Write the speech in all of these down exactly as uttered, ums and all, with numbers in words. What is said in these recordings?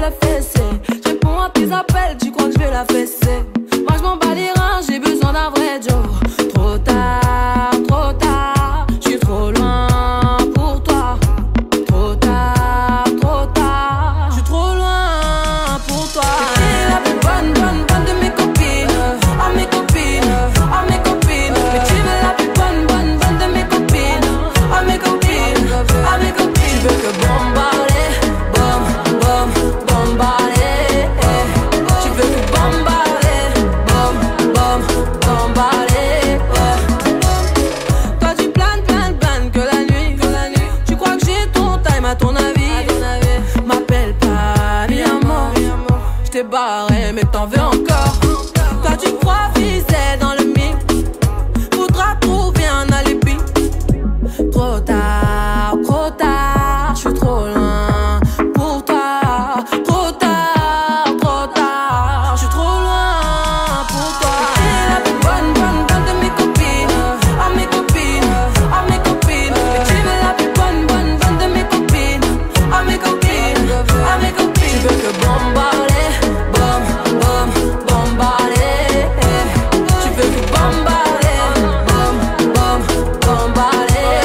la fesser. Je réponds à tes appels, tu crois que je vais la fesser. Moi je m'en bats les reins, j'ai besoin d'un vrai Joe. Trop tard, trop tard, je suis trop loin pour toi. Trop tard, trop tard, je suis trop loin pour toi. T'es la plus bonne, bonne, bonne de mes copines. À mes copines, à mes copines. Mais tu veux la plus bonne, bonne, bonne de mes copines. À mes copines, à mes copines. Tu veux que bombarder, bom, bom, bombarder. Tu veux que bombarder, bom, bom, bombarder. Toi tu planes, planes, planes que la nuit, que la nuit. Tu crois que j'ai ton time à ton avis? M'appelle pas mi amor. J't'ai barré mais t'en veux encore. Toi tu crois viser dans le mix. Faudra trouver un alibi. Trop tard, trop tard, je suis trop loin pour toi. Trop tard, trop tard, je suis trop loin pour toi. T'es la plus bonne, bonne, bonne de mes copines. À mes copines, à mes copines. Mais tu veux la plus bonne, bonne, bonne de mes copines. À mes copines, à mes copines. Tu veux que bombarder, bom, bom, bombarder. Tu veux que bombarder, bom, bom, bombarder.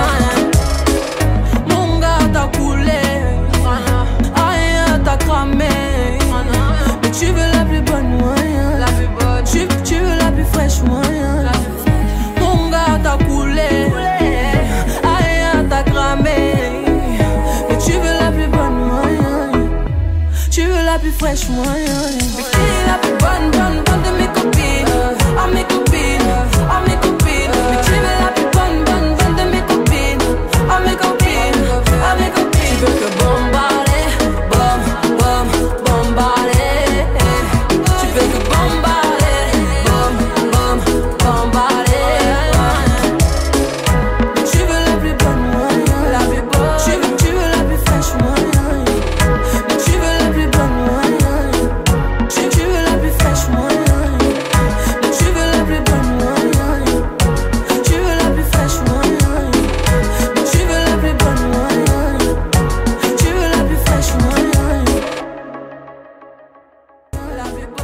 Mon gars t'as coulé, aïe t'as cramé. Mais tu veux la plus bonne moyen. Tu, tu veux la plus fraîche moyen. Mon gars t'as coulé, aïe t'as cramé. Mais tu veux la plus bonne moyen. Tu veux la plus fraîche moyen. Mais qui est la plus bonne, bonne, bonne de mes copines? À mes copines, à mes copines. Mais tu veux la plus bonne, bonne, bonne de mes copines. À mes copines, à mes copines. Tu veux que bombarder, bom, bom, bombarder. Tu veux que bombarder, bom, bom, bombarder. Mais tu veux la plus bonne moyen. La plus bonne. Tu veux, tu veux la plus fraîche moyen. Mais tu veux la plus bonne moyen. Tu, tu veux la plus fraîche moyen. Mais tu veux la plus bonne moyen. Tu veux la plus fraîche moyen. Mais tu veux la plus bonne moyen. Tu veux la plus fraîche moyen. La plus bonne.